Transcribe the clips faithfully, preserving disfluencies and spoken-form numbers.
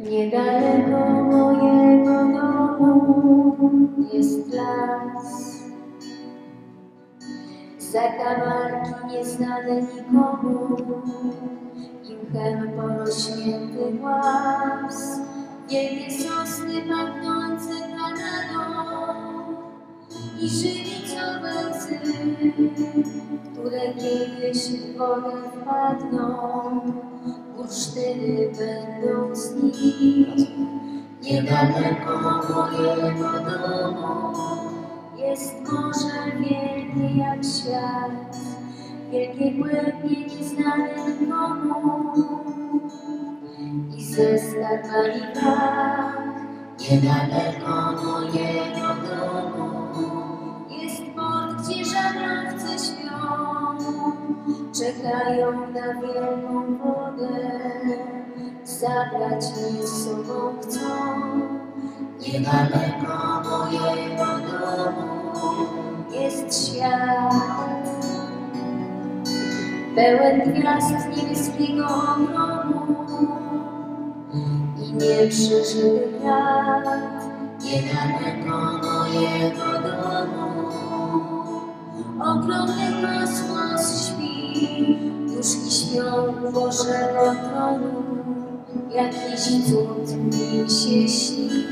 Niedaleko mojego domu jest las. Zakamarki nieznane nikomu, imchem porośnięty głaz. Wielkie sosny pachnące Kanadą i żywicowe łzy, które kiedyś w wodę wpadną, bursztyny będą z nich. Niedaleko mojego domu jest morze wielkie jak świat, wielkie głębie nieznane nikomu i ze skarbami brak. Niedaleko mojego domu jest port, gdzie żaglowce śpią, czekają na wielką wodę, zabrać mnie z sobą chcą. Niedaleko mojego domu jest świat, pełen gwiazd niebieskiego ogromu i nieprzeżytych lat. Niedaleko mojego domu ogromny kosmos śpi, duszki śpią u Bożego tronu, jakiś cud im się śni.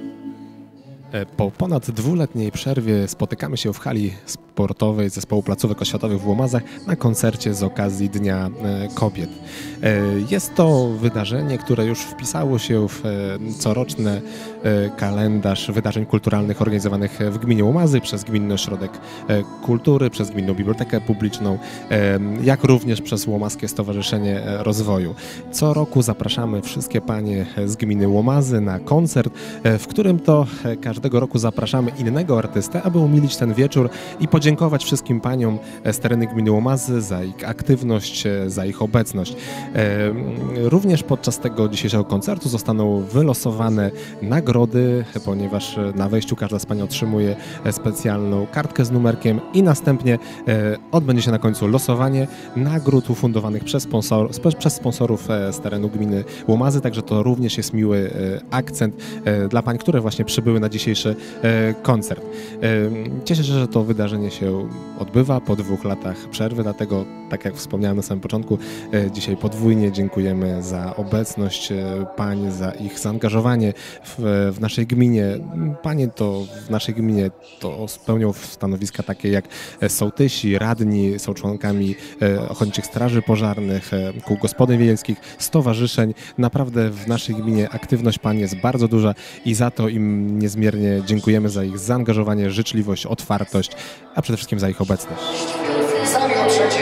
Po ponad dwuletniej przerwie spotykamy się w hali sportowej Zespołu Placówek Oświatowych w Łomazach na koncercie z okazji Dnia Kobiet. Jest to wydarzenie, które już wpisało się w coroczny kalendarz wydarzeń kulturalnych organizowanych w gminie Łomazy przez Gminny Ośrodek Kultury, przez Gminną Bibliotekę Publiczną, jak również przez Łomaskie Stowarzyszenie Rozwoju. Co roku zapraszamy wszystkie panie z gminy Łomazy na koncert, w którym to każdego roku zapraszamy innego artystę, aby umilić ten wieczór i podziękować wszystkim paniom z terenu gminy Łomazy za ich aktywność, za ich obecność. Również podczas tego dzisiejszego koncertu zostaną wylosowane nagrody, ponieważ na wejściu każda z pań otrzymuje specjalną kartkę z numerkiem i następnie odbędzie się na końcu losowanie nagród ufundowanych przez, sponsor, przez sponsorów z terenu gminy Łomazy, także to również jest miły akcent dla pań, które właśnie przybyły na dzisiejszy koncert. Cieszę się, że to wydarzenie się odbywa po dwóch latach przerwy, dlatego, tak jak wspomniałem na samym początku, dzisiaj podwójnie dziękujemy za obecność pań, za ich zaangażowanie w, w naszej gminie. Panie to w naszej gminie to spełnią stanowiska takie jak sołtysi, radni, są członkami ochotniczych straży pożarnych, kół gospodyń wiejskich, stowarzyszeń. Naprawdę w naszej gminie aktywność pań jest bardzo duża i za to im niezmiernie dziękujemy, za ich zaangażowanie, życzliwość, otwartość, a przede wszystkim za ich obecność. Sami o trzeciej.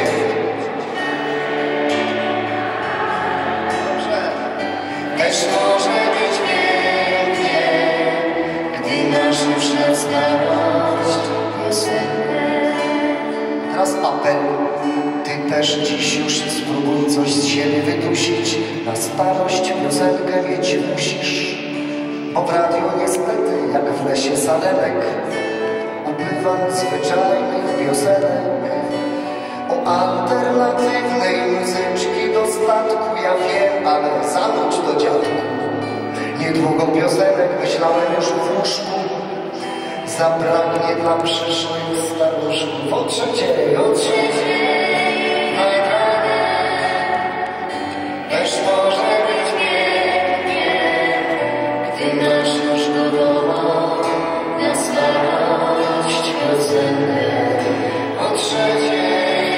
Też może być pięknie, gdy nasz już na starość piosenkę. Teraz apel, ty też dziś już spróbuj coś z siebie wydusić. Na starość piosenkę mieć musisz, bo w radiu niestety jak w lesie sadenek ubywa zwyczajnych piosenek. O alternatywnej muzyczki do statku ja wiem, ale zanudź do dziadku. Niedługo piosenek, myślałem już w łóżku, zabraknie dla przyszłych staruszków. O trzeciej, o trzeciej nad ranem też może być pięknie, gdy nasz już gotowa na starość piosenek. O trzeciej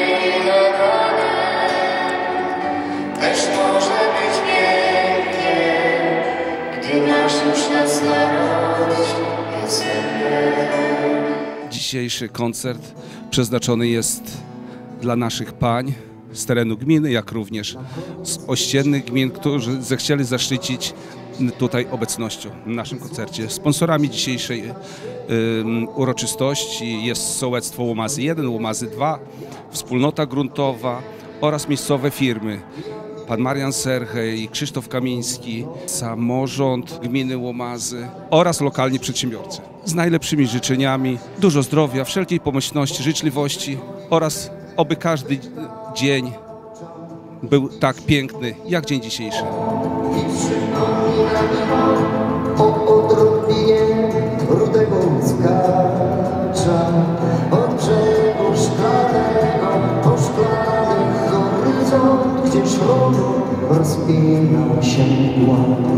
też może być pięknie, gdy masz już na starość piosenkę. Dzisiejszy koncert przeznaczony jest dla naszych pań z terenu gminy, jak również z ościennych gmin, którzy zechcieli zaszczycić tutaj obecnością na naszym koncercie. Sponsorami dzisiejszej y, uroczystości jest sołectwo Łomazy jeden, Łomazy dwa, wspólnota gruntowa oraz miejscowe firmy. Pan Marian Serchej i Krzysztof Kamiński, samorząd gminy Łomazy oraz lokalni przedsiębiorcy. Z najlepszymi życzeniami, dużo zdrowia, wszelkiej pomyślności, życzliwości oraz oby każdy dzień był tak piękny jak dzień dzisiejszy. gdzie szrotu rozpina się mgła.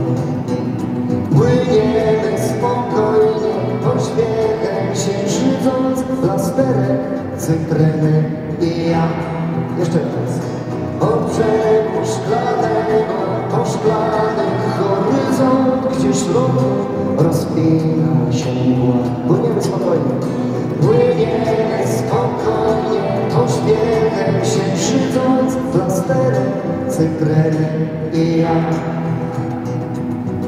Płyniemy spokojnie, pośpiechem się szydząc, plasterek, cytryny i ja. Jeszcze raz. Od brzegu szklanego po szklany horyzont, gdzie szrotu rozpina się mgła. Płyniemy spokojnie. Płyniemy spokojnie, pośpiechem się szydząc, plasterek, cytryny i ja.